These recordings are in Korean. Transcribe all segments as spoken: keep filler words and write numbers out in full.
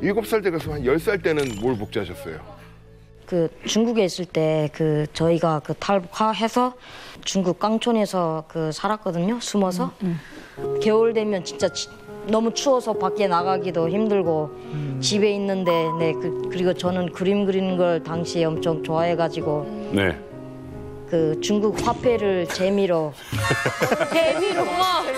일곱 살 때 가서 한 열 살 때는 뭘 복제하셨어요? 그 중국에 있을 때 그 저희가 그 탈북해서 중국 깡촌에서 그 살았거든요. 숨어서. 음, 음. 겨울 되면 진짜 지, 너무 추워서 밖에 나가기도 힘들고 음. 집에 있는데 네 그, 그리고 저는 그림 그리는 걸 당시에 엄청 좋아해가지고 네. 그 중국 화폐를 재미로 재미로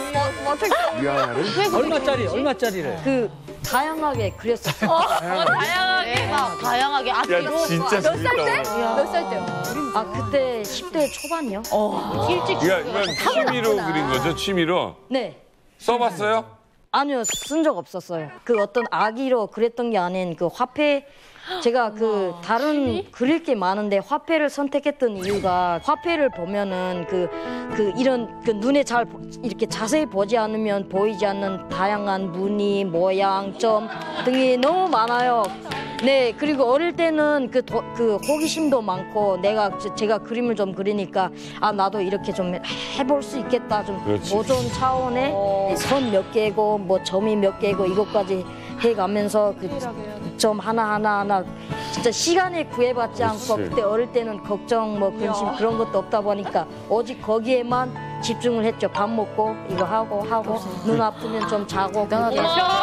미안하네. 얼마짜리 얼마짜리를? 그 다양하게 그렸었어요. 어, 다양하게 막 다양하게 아 야 진짜 몇 살 재밌다. 때? 몇 살 때요? 아 그때 십 대 초반이요? 어, 일찍 이거 이건 취미로 그린 거죠? 취미로? 네. 써봤어요? 아니요, 쓴 적 없었어요. 그 어떤 악의로 그랬던 게 아닌 그 화폐, 제가 그 다른 그릴 게 많은데 화폐를 선택했던 이유가 화폐를 보면은 그, 그 이런 그 눈에 잘 이렇게 자세히 보지 않으면 보이지 않는 다양한 무늬, 모양, 점 등이 너무 많아요. 네, 그리고 어릴 때는 그, 도, 그 호기심도 많고 내가 제가 그림을 좀 그리니까 아 나도 이렇게 좀 해볼 수 있겠다 좀 그렇지. 도전 차원의 선 몇 개고 뭐 점이 몇 개고 이것까지 해가면서 그 점 하나 하나 하나 진짜 시간에 구애받지 않고 그렇지. 그때 어릴 때는 걱정 뭐 근심 그런 것도 없다 보니까 오직 거기에만 집중을 했죠. 밥 먹고 이거 하고 하고 눈 아프면 좀 자고 그렇게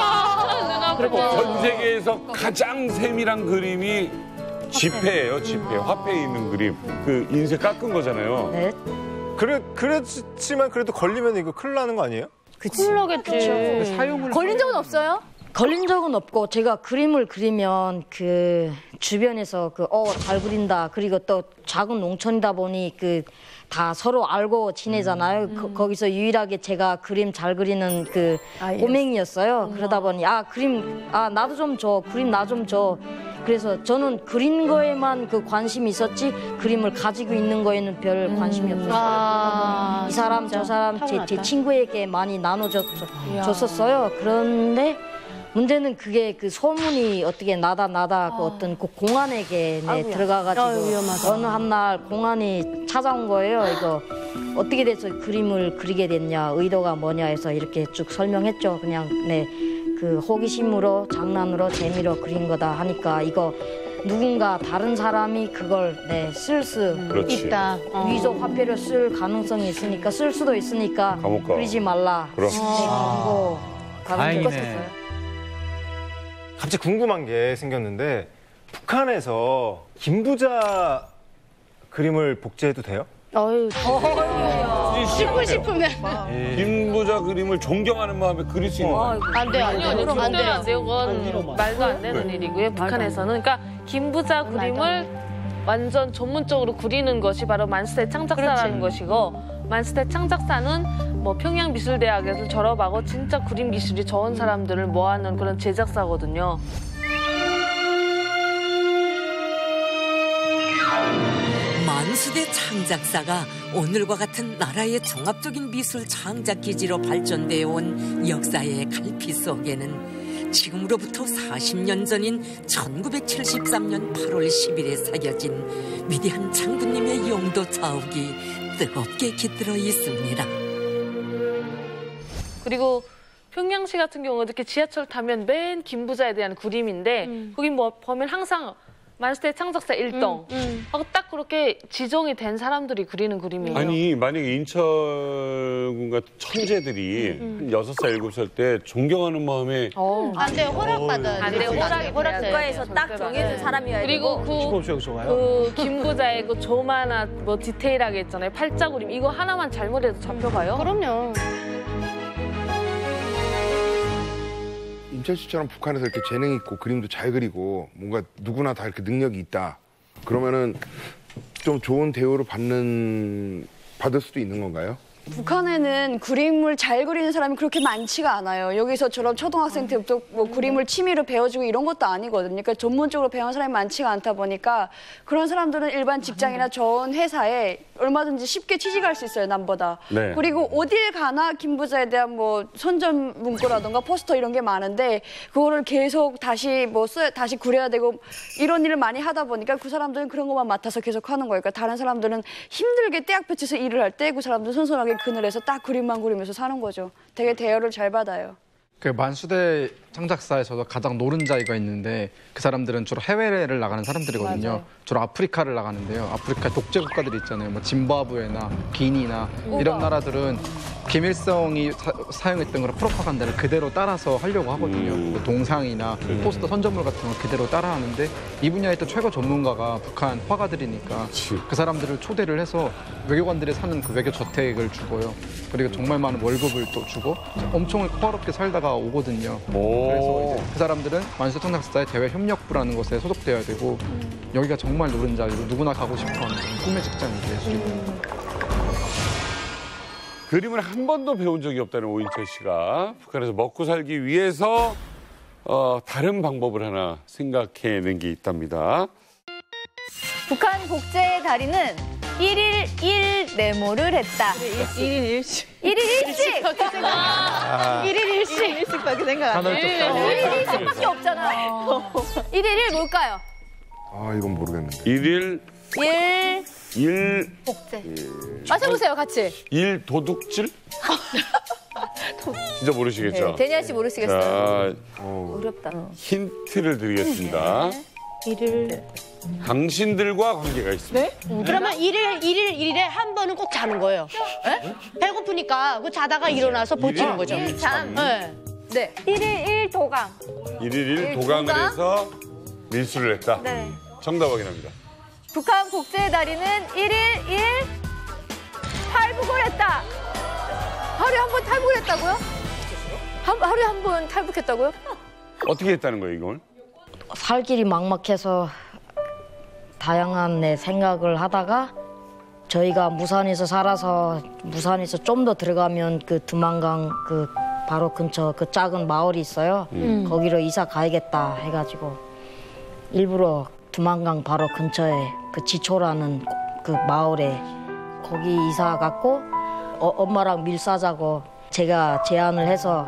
그리고 전 세계에서 가장 세밀한 그림이 지폐예요, 지폐. 화폐에 있는 그림. 그 인쇄 깎은 거잖아요. 네. 그래, 그렇지만 그래도 걸리면 이거 큰일 나는 거 아니에요? 그러겠지. 사용을 걸린 적은 없어요? 걸린 적은 없고 제가 그림을 그리면 그 주변에서 그 어 잘 그린다 그리고 또 작은 농촌이다 보니 그 다 서로 알고 지내잖아요. 음. 거, 거기서 유일하게 제가 그림 잘 그리는 그 꼬맹이였어요. 그러다 보니 아 그림 아 나도 좀 줘 그림 나 좀 줘. 그래서 저는 그린 거에만 그 관심이 있었지 그림을 가지고 있는 거에는 별 관심이 없었어요. 아, 이 사람 저 사람 제, 제 친구에게 많이 나눠줬었어요. 그런데 문제는 그게 그 소문이 어떻게 나다 나다 그 어떤 그 공안에게 네, 들어가가지고 아유, 어느 한날 공안이 찾아온 거예요. 이거 어떻게 돼서 그림을 그리게 됐냐, 의도가 뭐냐 해서 이렇게 쭉 설명했죠. 그냥 네, 그 호기심으로 장난으로 재미로 그린 거다 하니까 이거 누군가 다른 사람이 그걸 네, 쓸 수 그렇지. 있다. 어. 위조 화폐를 쓸 가능성이 있으니까 쓸 수도 있으니까 감옥 가. 그리지 말라. 그럼. 네, 그리고 가는 적 있었어요. 갑자기 궁금한 게 생겼는데 북한에서 김부자 그림을 복제해도 돼요? 어유, 싶고 싶으면 김부자 그림을 존경하는 마음에 그릴 수 있는 거예요. 안 돼, 안 돼, 아니요, 안 절대로 안 돼. 돼요. 그건 말도 안 되는 일이고요, 북한에서는. 그러니까 김부자 그림을 완전 전문적으로 그리는 것이 바로 만스테 창작사라는 것이고, 만스테 창작사는 뭐 평양미술대학에서 졸업하고 진짜 그림 기술이 좋은 사람들을 모아놓은 그런 제작사거든요. 만수대 창작사가 오늘과 같은 나라의 종합적인 미술 창작 기지로 발전되어 온 역사의 갈피 속에는 지금으로부터 사십 년 전인 천구백칠십삼 년 팔월 십일에 새겨진 위대한 장군님의 용도 자욱이 뜨겁게 깃들어 있습니다. 그리고 평양시 같은 경우는 이렇게 지하철 타면 맨 김부자에 대한 그림인데 음. 거기 뭐 보면 항상 만스테 창작사 일동 음, 음. 하고 딱 그렇게 지정이 된 사람들이 그리는 그림이에요. 아니 만약에 인천군 같은 천재들이 한 여섯 살 일곱 살 때 존경하는 마음에 안 돼, 허락받아. 안 돼, 허락이 허락 국가에서 딱 정해준 사람이어야 그리고 그, 그 김부자의 그 조마나 뭐 디테일하게 있잖아요. 팔자 그림 이거 하나만 잘못해도 잡혀가요. 그럼요. 임철 씨처럼 북한에서 이렇게 재능 있고 그림도 잘 그리고 뭔가 누구나 다 이렇게 능력이 있다. 그러면은 좀 좋은 대우를 받는 받을 수도 있는 건가요? 북한에는 그림을 잘 그리는 사람이 그렇게 많지가 않아요. 여기서처럼 초등학생 때부터 뭐 그림을 취미로 배워주고 이런 것도 아니거든요. 그러니까 전문적으로 배운 사람이 많지가 않다 보니까 그런 사람들은 일반 직장이나 좋은 회사에 얼마든지 쉽게 취직할 수 있어요, 남보다. 네. 그리고 어딜 가나 김부자에 대한 뭐 선전 문구라던가 포스터 이런 게 많은데 그거를 계속 다시 뭐 써, 다시 그려야 되고 이런 일을 많이 하다 보니까 그 사람들은 그런 것만 맡아서 계속 하는 거예요. 그러니까 다른 사람들은 힘들게 떼약 볕에서 일을 할 때 그 사람들은 선선하게 그늘에서 딱 그림만 그리면서 사는 거죠. 되게 대여를 잘 받아요. 그 만수대 창작사에서도 가장 노른자이가 있는데 그 사람들은 주로 해외를 나가는 사람들이거든요. 맞아요. 주로 아프리카를 나가는데요. 아프리카 독재 국가들이 있잖아요. 뭐 짐바브웨나 기니나 이런 나라들은 김일성이 사, 사용했던 그런 프로파간다를 그대로 따라서 하려고 하거든요. 뭐 동상이나 포스터 선전물 같은 걸 그대로 따라하는데 이 분야에 또 최고 전문가가 북한 화가들이니까 그 사람들을 초대를 해서 외교관들이 사는 그 외교 저택을 주고요. 그리고 정말 많은 월급을 또 주고 엄청 호화롭게 살다가 오거든요. 그래서 이제 그 사람들은 만수대 창작사의 대외협력부라는 곳에 소속되어야 되고 여기가 정말 노른자이고 누구나 가고 싶어하는 꿈의 직장이죠. 예술이. 그림을 한 번도 배운 적이 없다는 오인철 씨가 북한에서 먹고 살기 위해서 어, 다른 방법을 하나 생각해낸 게 있답니다. 북한 복제의 달인은 일일 일 네모를 했다. 일일 일식. 일일 일식! 일일 일식! 일식밖에 생각 안 해. 일일 일식밖에 없잖아. 일일 일 뭘까요? 아 이건 모르겠는데. 일일 일 일 복제. 맞춰보세요, 같이. 일 도둑질? 진짜 모르시겠죠? 네, 데니아 씨 모르시겠어요? 자, 어렵다. 힌트를 드리겠습니다. 일일. 당신들과 관계가 있습니다. 그러면 일일, 일일, 일일에 한 번은 꼭 자는 거예요. 예? 배고프니까 그 자다가 일어나서 버티는 거죠. 일잠. 네. 네. 일일 일 도강. 일일 일 일 도강을 도강? 해서 밀수를 했다. 네. 정답 확인합니다. 북한 복제의 달인은 일일 일 탈북을 했다. 하루에 한 번 탈북을 했다고요? 한, 하루에 한 번 탈북했다고요? 어떻게 했다는 거예요, 이걸? 살 길이 막막해서 다양한 내 생각을 하다가 저희가 무산에서 살아서 무산에서 좀 더 들어가면 그 두만강 그 바로 근처 그 작은 마을이 있어요. 음. 거기로 이사 가야겠다 해가지고 일부러 두만강 바로 근처에 그 지초라는 그 마을에 거기 이사 갔고 어, 엄마랑 밀사자고 제가 제안을 해서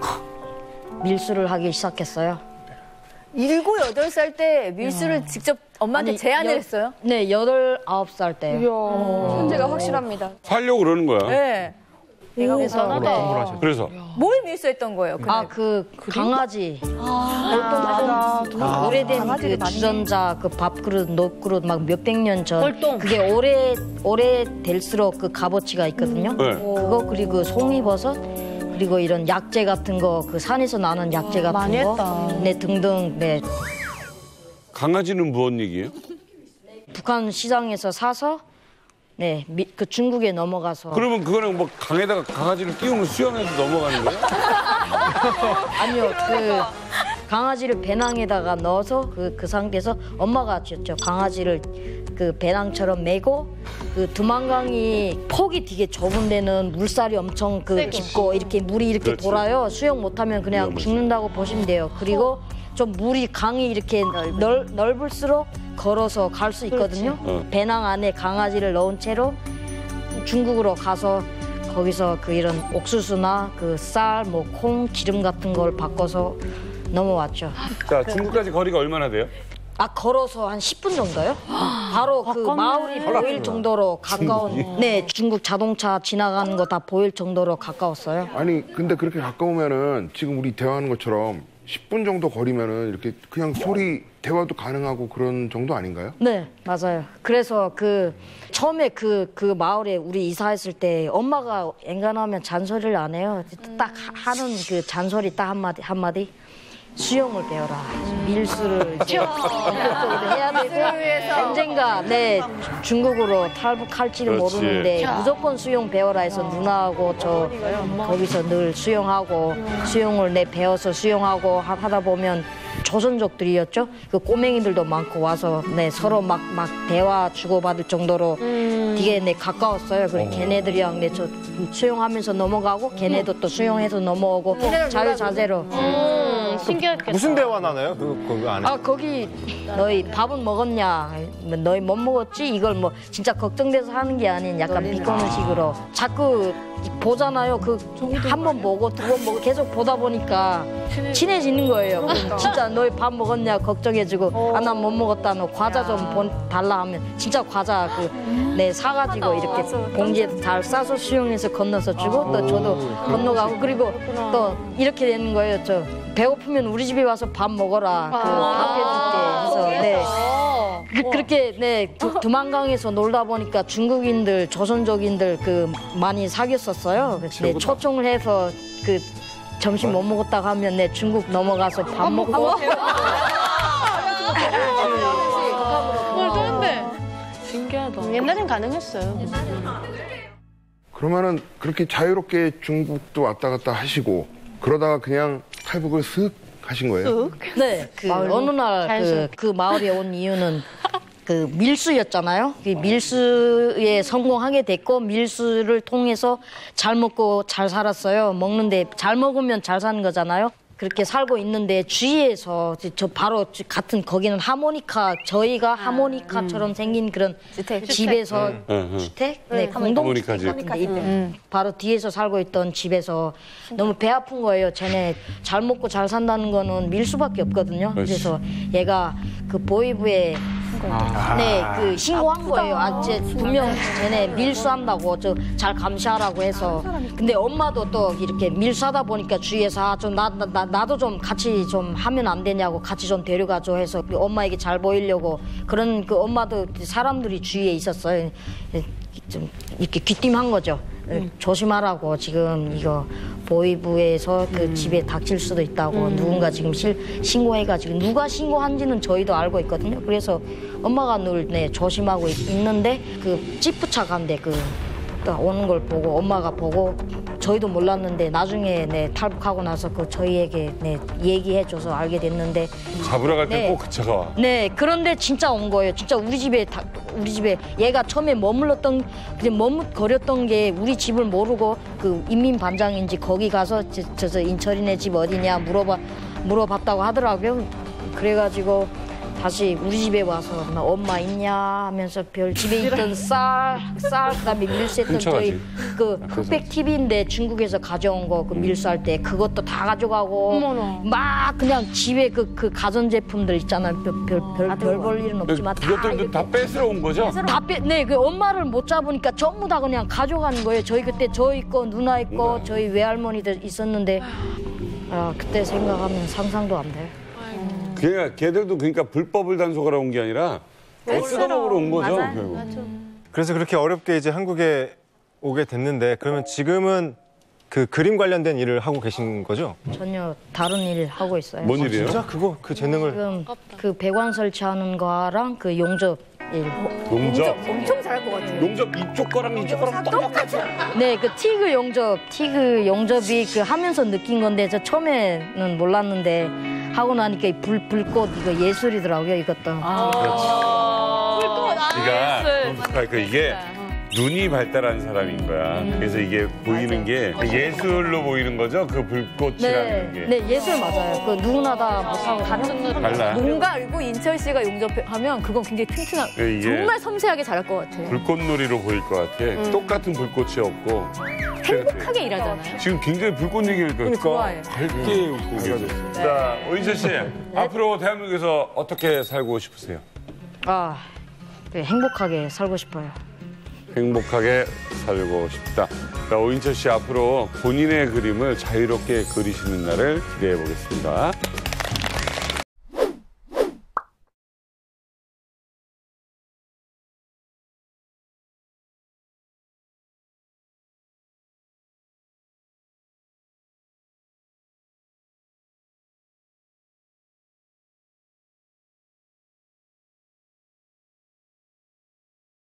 밀수를 하기 시작했어요. 일곱, 여덟 살 때 밀수를 직접 엄마한테 아니, 제안을 여- 했어요? 네, 여덟, 아홉 살 때. 현재가 확실합니다. 하려고 그러는 거야. 네. 내가 그래서 그래서 그래서 뭘 밀수했던 거예요? 그날? 아, 그 강아지. 아, 아, 오래된 그 주전자, 그 밥그릇, 녹그릇 막 몇백 년 전. 그게 오래 오래 될수록 그 값어치가 있거든요. 네. 그거 그리고 송이버섯 그리고 이런 약재 같은 거, 그 산에서 나는 약재 같은 많이 거, 했다. 네 등등. 네, 강아지는 무슨 얘기예요? 북한 시장에서 사서 네, 미, 그 중국에 넘어가서. 그러면 그거는 뭐 강에다가 강아지를 띄우면 수영해서 넘어가는 거예요? 아니요, 그 강아지를 배낭에다가 넣어서 그, 그 상태에서 엄마가 줬죠. 강아지를 그 배낭처럼 메고 그 두만강이 폭이 되게 좁은 데는 물살이 엄청 그 깊고 이렇게 물이 이렇게 그렇지. 돌아요. 수영 못하면 그냥 위험하지. 죽는다고 보시면 돼요. 그리고 좀 물이 강이 이렇게 넓, 넓을수록 걸어서 갈 수 있거든요. 어. 배낭 안에 강아지를 넣은 채로 중국으로 가서 거기서 그 이런 옥수수나 그 쌀, 뭐 콩, 기름 같은 걸 바꿔서 넘어왔죠. 자, 중국까지 거리가 얼마나 돼요? 아, 걸어서 한 십 분 정도요? 바로 그 마을이 보일 정도로 가까운. 네, 중국 자동차 지나가는 거 다 보일 정도로 가까웠어요. 아니 근데 그렇게 가까우면은 지금 우리 대화하는 것처럼 십 분 정도 거리면은 이렇게 그냥 소리 대화도 가능하고 그런 정도 아닌가요? 네, 맞아요. 그래서 그 처음에 그, 그 마을에 우리 이사했을 때 엄마가 엔간하면 잔소리를 안 해요. 딱 하는 그 잔소리 딱 한마디, 한마디. 수영을 배워라. 밀수를 이제 본격적으로 해야 되고 언젠가 네 중국으로 탈북할지는 그렇지. 모르는데 무조건 수영 배워라 해서 누나하고 저 거기서 늘 수영하고 수영을 내 배워서 수영하고 하- 하다 보면 조선족들이었죠. 그 꼬맹이들도 많고 와서 네 서로 막 막 대화 주고받을 정도로 되게 네 가까웠어요. 그래 걔네들이랑 네 저 수영하면서 넘어가고 걔네도 또 수영해서 넘어오고 자유자재로. 음, 신기했겠다. 무슨 대화 나나요? 그, 그 안에. 아 거기 너희 밥은 먹었냐? 뭐 너희 못 먹었지? 이걸 뭐 진짜 걱정돼서 하는 게 아닌 약간 비꼬는 식으로 자꾸 보잖아요. 그 한 번 보고 두 번 보고 계속 보다 보니까 친해지는 거예요. 그럼 진짜 너희 밥 먹었냐 걱정해주고 아 난 못 먹었다. 너 과자 좀 본, 달라 하면 진짜 과자 그내 사가지고 이렇게 봉지에 잘 싸서 수영해서 건너서 주고 또 저도 건너가고 그리고 또 이렇게 되는 거예요. 저 배고프면 우리 집에 와서 밥 먹어라. 그 밥 해줄게. 해서 네. 그, 그렇게 네 두, 두만강에서 놀다 보니까 중국인들, 조선족인들 그 많이 사귀었었어요. 네, 초청을 해서 그 점심 못 먹었다가 하면 네 중국 넘어가서 밥 먹고. 신기하다. 옛날엔 가능했어요. 그러면은 그렇게 자유롭게 중국도 왔다 갔다 하시고 그러다가 그냥 탈북을 슥 하신 거예요? 네, 그 어느 날 그 그 마을에 온 이유는 그 밀수였잖아요. 그 밀수에 성공하게 됐고 밀수를 통해서 잘 먹고 잘 살았어요. 먹는데 잘 먹으면 잘 사는 거잖아요. 그렇게 살고 있는데 주위에서 저 바로 같은 거기는 하모니카 저희가 하모니카처럼 생긴 그런 집에서 주택, 네, 공동 주택 같은데 바로 뒤에서 살고 있던 집에서 너무 배 아픈 거예요. 쟤네 잘 먹고 잘 산다는 거는 밀수밖에 없거든요. 그래서 얘가 그 보이부에 아. 네, 그 신고한 아프다. 거예요. 아, 쟤 분명 쟤네 밀수한다고 저 잘 감시하라고 해서. 근데 엄마도 또 이렇게 밀수하다 보니까 주위에서 아, 좀 나, 나, 나도 좀 같이 좀 하면 안 되냐고 같이 좀 데려가줘 해서 엄마에게 잘 보이려고 그런 그 엄마도 사람들이 주위에 있었어요. 좀 이렇게 귀띔한 거죠. 음. 조심하라고 지금 이거 보이부에서 그 음. 집에 닥칠 수도 있다고 음. 누군가 지금 실, 신고해가지고 누가 신고한지는 저희도 알고 있거든요. 그래서 엄마가 늘 네, 조심하고 있, 있는데 그 찌푸차 간대 그 오는 걸 보고 엄마가 보고 저희도 몰랐는데 나중에 네, 탈북하고 나서 그 저희에게 네, 얘기해줘서 알게 됐는데 잡으러 갈 때 꼭 네. 그 차가 와. 네, 그런데 진짜 온 거예요. 진짜 우리 집에 다, 우리 집에 얘가 처음에 머물렀던 그냥 머뭇거렸던 게 우리 집을 모르고 그 인민 반장인지 거기 가서 저, 저, 저 인철이네 집 어디냐 물어봐 물어봤다고 하더라고요. 그래가지고. 다시 우리 집에 와서 나 엄마 있냐 하면서 별 집에 있던 쌀, 쌀 그다음에 밀수했던 저희 그 흑백 티비인데 중국에서 가져온 거 그 밀수할 때 그것도 다 가져가고 어머나. 막 그냥 집에 그, 그 가전제품들 있잖아요. 별별 볼 일은 없지만 그것들도 다, 다 뺏으러 온 거죠? 다 빼, 네, 그 엄마를 못 잡으니까 전부 다 그냥 가져가는 거예요. 저희 그때 저희 거 누나 있고 저희 외할머니들 있었는데 아, 그때 생각하면 상상도 안 돼요. 그러니까 걔들도 그러니까 불법을 단속하러 온 게 아니라 뜯어먹으러 온 거죠. 맞아. 맞아. 그래서 그렇게 어렵게 이제 한국에 오게 됐는데 그러면 지금은 그 그림 관련된 일을 하고 계신 거죠? 전혀 다른 일 하고 있어요. 뭔 일이에요? 진짜 그거 그 재능을 지금 그 배관 설치하는 거랑 그 용접 일. 용접? 엄청 잘할 것 같아요. 용접 이쪽 거랑 이쪽 거랑 똑같아. 네, 그 티그 용접, 티그 용접이 그 하면서 느낀 건데 저 처음에는 몰랐는데 하고 나니까 이 불 불꽃 이거 예술이더라고요, 이것도. 아, 불꽃. 아, 그러니까, 그러니까 이게 눈이 발달한 사람인 거야. 음. 그래서 이게 보이는 게 예술로 보이는 거죠, 그 불꽃이라는 네, 게. 네, 예술 맞아요. 그 누구나 다 못하고 다른 분 달라. 뭔가 알고 인철 씨가 용접하면 그건 굉장히 튼튼하고 네, 정말 섬세하게 잘할 것 같아요. 불꽃놀이로 보일 것 같아. 음. 똑같은 불꽃이 없고. 행복하게 일하잖아요. 지금 굉장히 불꽃 얘기를 그러니까. 좋아해. 밝게 웃고 계세요. 자, 오인철 씨. 앞으로 대한민국에서 어떻게 살고 싶으세요? 아, 네, 행복하게 살고 싶어요. 행복하게 살고 싶다. 자, 오인철 씨 앞으로 본인의 그림을 자유롭게 그리시는 날을 기대해 보겠습니다.